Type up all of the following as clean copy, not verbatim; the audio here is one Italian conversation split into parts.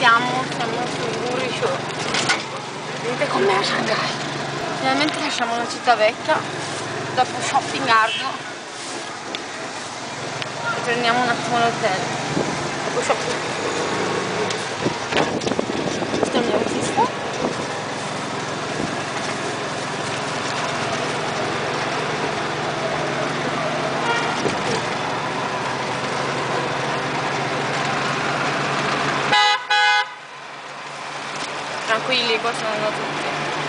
siamo su Gurisho. Venite con me a Shanghai. Finalmente lasciamo la città vecchia dopo shopping arduo e prendiamo un attimo l'hotel. Dopo shopping. Questo è il mio autista. Tranquilli, qua sono tutti.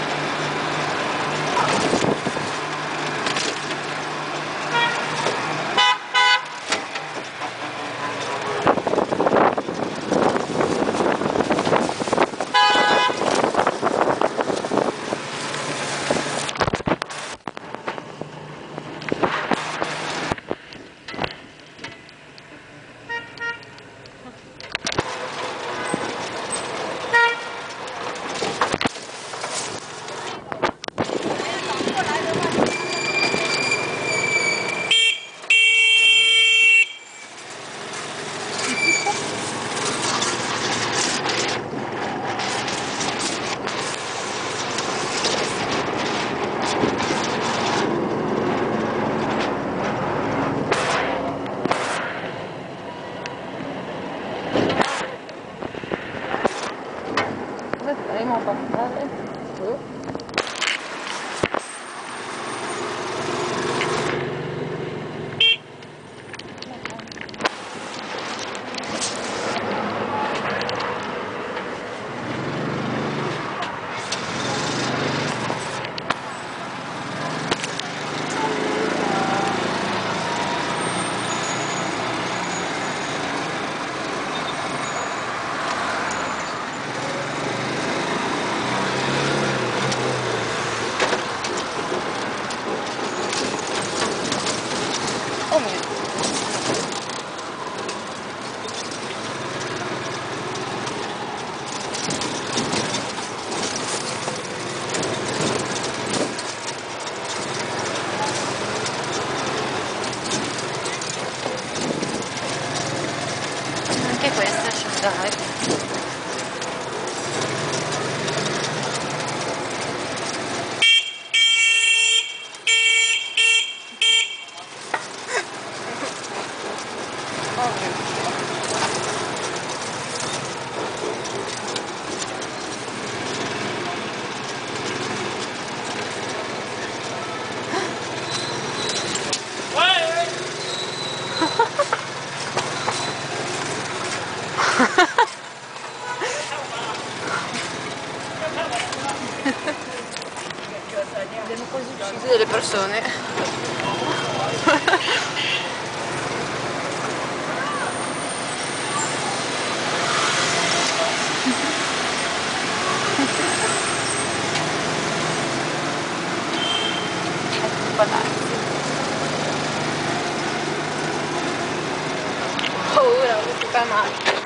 Staremo a passare. Oh mio Dio. Anche questa è Shanghai. Oh mio Dio. Abbiamo quasi ucciso delle persone. Paura, ho super male.